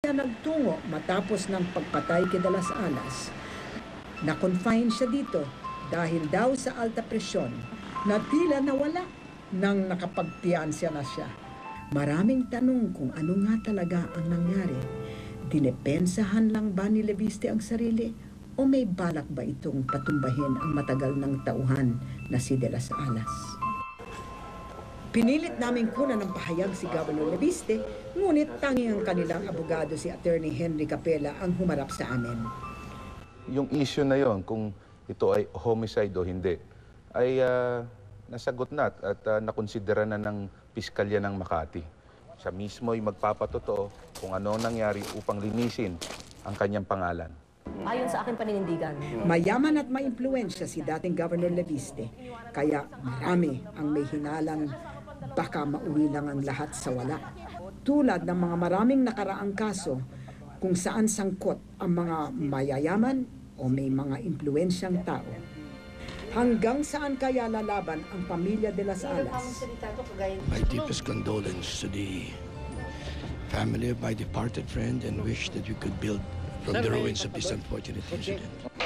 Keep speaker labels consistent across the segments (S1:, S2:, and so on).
S1: Nagtungo matapos ng pagpatay kay De Las Alas. Na-confine siya dito dahil daw sa alta presyon na tila nawala nang nakapagpiansya na siya. Maraming tanong kung ano nga talaga ang nangyari. Dinepensahan lang ba ni Leviste ang sarili o may balak ba itong patumbahin ang matagal ng tauhan na si De Las Alas? Pinilit namin kunan ng pahayag si Governor Leviste, ngunit tanging ang kanilang abogado si Attorney Henry Capella ang humarap sa amin.
S2: Yung issue na yon, kung ito ay homicide o hindi, ay nasagot na at nakonsidera na ng Piskalya ng Makati. Siya mismo ay magpapatotoo kung ano nangyari upang linisin ang kanyang pangalan.
S3: Ayon sa aking paninindigan,
S1: mayaman at maimpluwensya si dating Governor Leviste, kaya marami ang may hinalang baka mauwi lang ang lahat sa wala. Tulad ng mga maraming nakaraang kaso kung saan sangkot ang mga mayayaman o may mga impluwensyang tao. Hanggang saan kaya lalaban ang pamilya De Las Alas?
S4: My deepest condolence to the family of my departed friend and wish that we could build from the ruins of this unfortunate incident.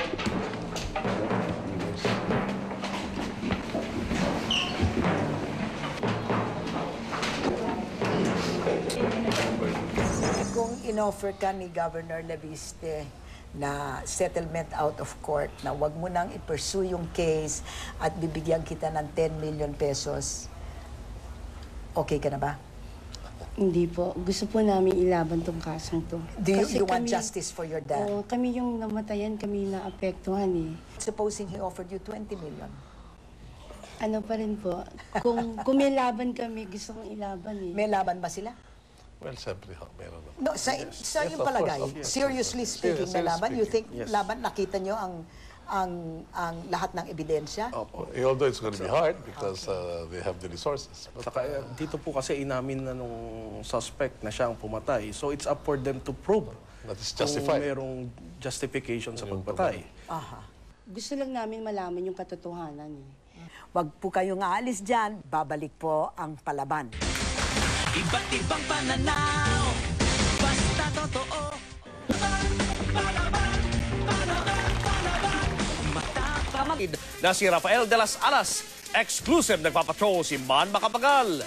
S1: Kung inoffer ka ni Governor Leviste na settlement out of court, na wag mo nang i-pursue yung case at bibigyan kita ng 10 million pesos, okay ka na ba?
S5: Hindi po. Gusto po namin ilaban tong kasong to.
S1: Do you want justice for your dad?
S5: Oo, kami yung namatayan, kami naapektuhan eh.
S1: Supposing he offered you 20 million.
S5: Ano pa rin po, kung may laban kami, gusto kong ilaban eh.
S1: May laban ba sila?
S6: Well, siyempre, meron naman.
S1: No, sa iyong palagay, seriously speaking, may laban? You think laban, nakita nyo ang lahat ng ebidensya?
S6: Although it's going to be hard because they have the resources.
S7: Saka, dito po kasi inamin na nung suspect na siya ang pumatay. So it's up for them to prove
S6: that is justified.
S7: Kung merong justification sa pagpatay.
S1: Aha.
S5: Gusto lang namin malaman yung katotohanan eh.
S1: Wag po kayong aalis dyan, babalik po ang Palaban.
S8: Iba't ibang pananaw, basta totoo.
S9: Na si Rafael De Las Alas, exclusive nagpapatrol si Man Macapagal.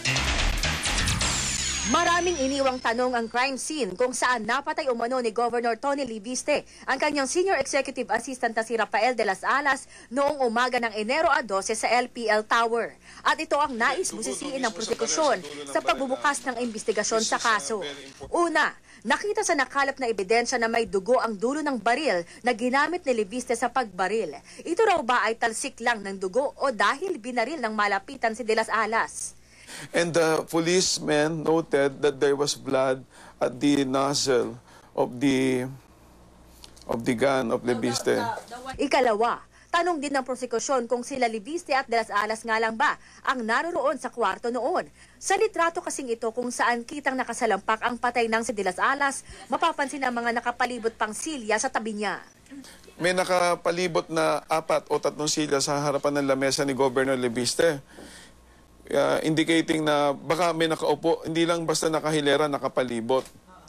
S3: maraming iniwang tanong ang crime scene kung saan napatay umano ni Governor Tony Leviste ang kanyang Senior Executive Assistant na si Rafael De Las Alas noong umaga ng Enero 12 sa LPL Tower. At ito ang nais busisiin ng prosekusyon sa pagbubukas ng investigasyon sa kaso. Una, nakita sa nakalap na ebidensya na may dugo ang dulo ng baril na ginamit ni Leviste sa pagbaril. Ito raw ba ay talsik lang ng dugo o dahil binaril ng malapitan si De Las Alas?
S10: And the policemen noted that there was blood at the nozzle of the gun of Leviste.
S3: Ikalawa, tanong din ng prosekusyon kung sila Leviste at De Las Alas nga lang ba ang naroroon sa kwarto noon. Sa litrato kasing ito kung saan kitang nakasalampak ang patay ng si De Las Alas, mapapansin ang mga nakapalibot pang silya sa tabi niya.
S10: May nakapalibot na 4 o 3 silya sa harapan ng lamesa ni Governor Leviste. Indicating na baka may nakaupo, hindi lang basta nakahilera, nakapalibot.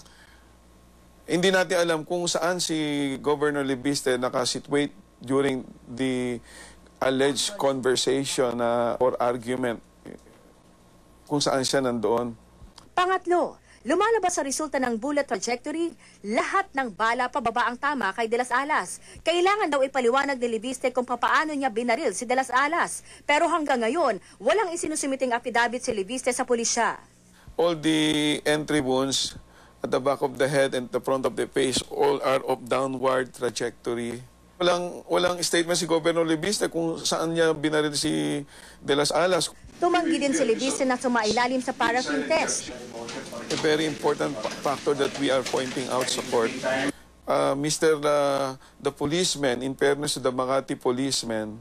S10: Hindi natin alam kung saan si Governor Leviste nakasitwate during the alleged conversation or argument, kung saan siya nandoon.
S3: Pangatlo, lumalabas sa resulta ng bullet trajectory, lahat ng bala pababa ang tama kay De Las Alas. Kailangan daw ipaliwanag ni Leviste kung papaano niya binaril si De Las Alas. Pero hanggang ngayon, walang isinusumiting affidavit si Leviste sa pulisya.
S10: All the entry wounds at the back of the head and the front of the face all are of downward trajectory. Walang statement si Governor Leviste kung saan niya binaril si De Las Alas.
S3: Tumanggi din si Leviste na sumailalim sa paraffin test.
S10: A very important factor that we are pointing out sa court. The policemen, in fairness to the Makati policemen,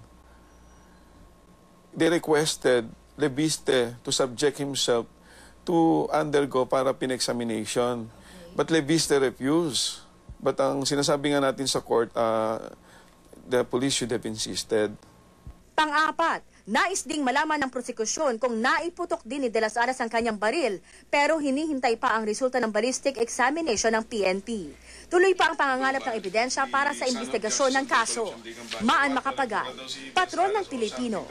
S10: they requested Leviste to subject himself to undergo para pinexamination. But Leviste refused. But ang sinasabi nga natin sa court, the police should have insisted.
S3: Pang-apat, Nais ding malaman ng prosekusyon kung naiputok din ni De Las Alas ang kanyang baril, pero hinihintay pa ang resulta ng ballistic examination ng PNP. Tuloy pa ang pangangalap ng ebidensya para sa investigasyon ng kaso. Maan Macapagal, Patron ng Pilipino.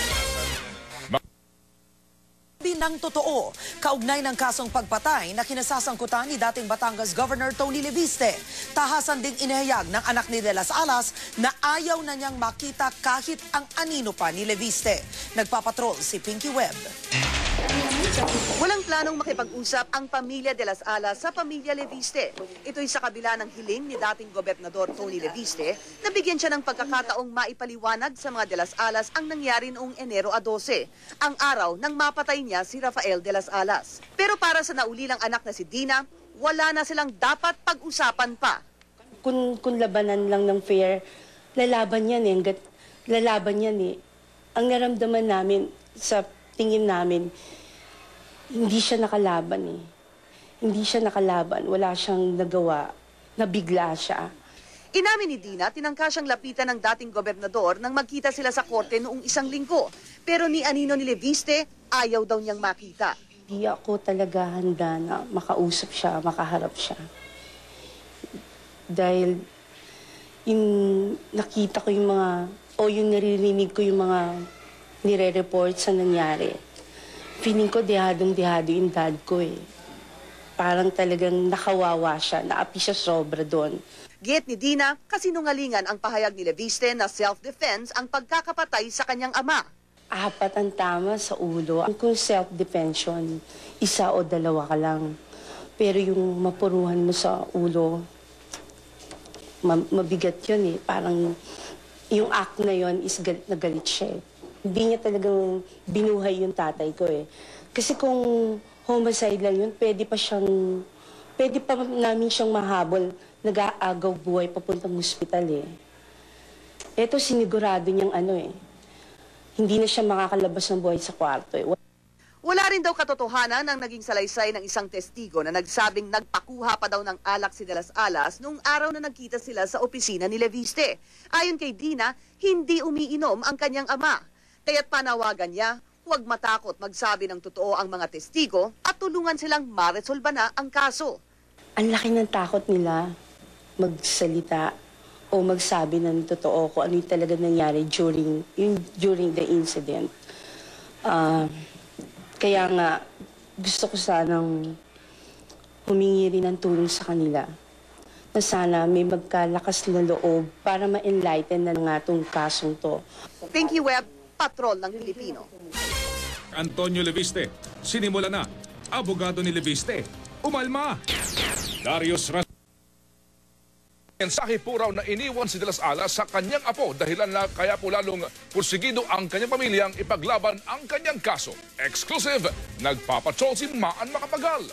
S11: Ng totoo, kaugnay ng kasong pagpatay na kinasasangkutan ni dating Batangas Governor Tony Leviste. Tahasan ding inihayag ng anak ni De Las Alas na ayaw na niyang makita kahit ang anino pa ni Leviste. Nagpapatrol si Pinky Webb.
S12: Walang planong makipag-usap ang pamilya De Las Alas sa pamilya Leviste. Ito'y sa kabila ng hiling ni dating Gobernador Tony Leviste na bigyan siya ng pagkakataong maipaliwanag sa mga De Las Alas ang nangyari noong Enero 12, ang araw nang mapatay niya si Rafael De Las Alas. Pero para sa naulilang anak na si Dina, wala na silang dapat pag-usapan pa.
S5: Kung labanan lang ng fair, lalaban yan eh. Lalaban yan eh. Ang naramdaman namin sa tingin namin, hindi siya nakalaban eh. Hindi siya nakalaban. Wala siyang nagawa. Nabigla siya.
S12: Inamin ni Dina, tinangka siyang lapitan ng dating gobernador nang magkita sila sa korte noong 1 linggo. Pero ni Anino ni Leviste, ayaw daw niyang makita.
S5: Hindi ako talaga handa na makausap siya, makaharap siya. Dahil yung nakita ko yung mga, o yung naririnig ko yung mga nire-report sa nangyari. Feeling ko dehadong-dehado yung dad ko eh. Parang talagang nakawawa siya, naapi siya sobra doon.
S12: Git ni Dina, kasinungalingan ang pahayag ni Leviste na self-defense ang pagkakapatay sa kanyang ama.
S5: 4 ang tama sa ulo. Kung self-defense yun, 1 o 2 ka lang. Pero yung mapuruhan mo sa ulo, mabigat yun eh. Parang yung act na yun is galit na galit siya eh. Hindi niya talagang binuhay yung tatay ko eh. Kasi kung homicide lang yun, pwede pa namin siyang mahabol, nag-aagaw buhay papuntang ospital eh. Eto sinigurado niyang hindi na siya makakalabas ng buhay sa kwarto eh.
S12: Wala rin daw katotohanan ang naging salaysay ng isang testigo na nagsabing nagpakuha pa daw ng alak si De Las Alas noong araw na nagkita sila sa opisina ni Leviste. Ayon kay Dina, hindi umiinom ang kanyang ama. Kaya't panawagan niya, huwag matakot magsabi ng totoo ang mga testigo at tulungan silang maresolba na ang kaso.
S5: Ang laki ng takot nila magsalita o magsabi ng totoo kung ano yung talaga nangyari during the incident. Kaya nga, gusto ko sanang humingi rin ng tulong sa kanila na sana may magkalakas na loob para ma-enlighten na nga itong kasong to.
S12: Pinky Webb, Patrol ng Pilipino.
S13: Antonio Leviste, sinimula na. Abogado ni Leviste, umalma. Darius Ras.
S14: Mensahe po raw na iniwan si De Las Alas sa kanyang apo dahilan na kaya po lalong pursigido ang kanyang pamilyang ipaglaban ang kanyang kaso. Exclusive, nagpapatrol si Maan Macapagal.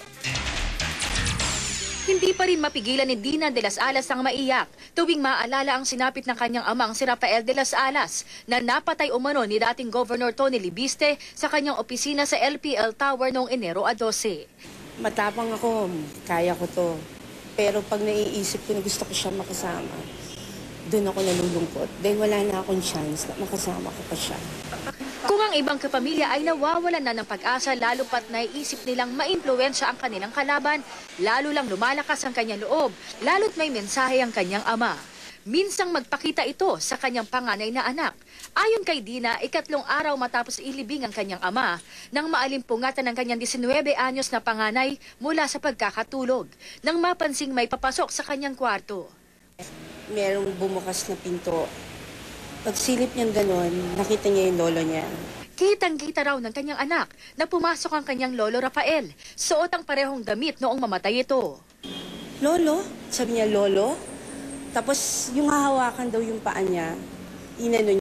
S3: Hindi pa rin mapigilan ni Dina De Las Alas ang maiyak tuwing maalala ang sinapit ng kanyang amang si Rafael De Las Alas na napatay umano ni dating Governor Tony Leviste sa kanyang opisina sa LPL Tower noong Enero 12.
S5: Matapang ako, kaya ko to. Pero pag naiisip ko na gusto ko siya makasama, doon ako nalulungkot. Dahil wala na akong chance na makasama ko pa siya.
S3: Kung ang ibang kapamilya ay nawawalan na ng pag-asa lalo pat naiisip nilang maimpluwensya ang kanilang kalaban, lalo lang lumalakas ang kanyang loob, lalo't may mensahe ang kanyang ama. Minsang magpakita ito sa kanyang panganay na anak. Ayon kay Dina, 3 araw matapos ilibing ang kanyang ama nang maalimpungatan ng kanyang 19 anyos na panganay mula sa pagkakatulog nang mapansing may papasok sa kanyang kwarto.
S5: Merong bumukas na pinto. Pagsilip niyang ganon, nakita niya yung lolo niya.
S3: Kitang-kita raw ng kanyang anak na pumasok ang kanyang lolo Rafael. Suot ang parehong damit noong mamatay ito.
S5: Lolo? Sabi niya, lolo? Tapos yung hahawakan daw yung paa niya, inano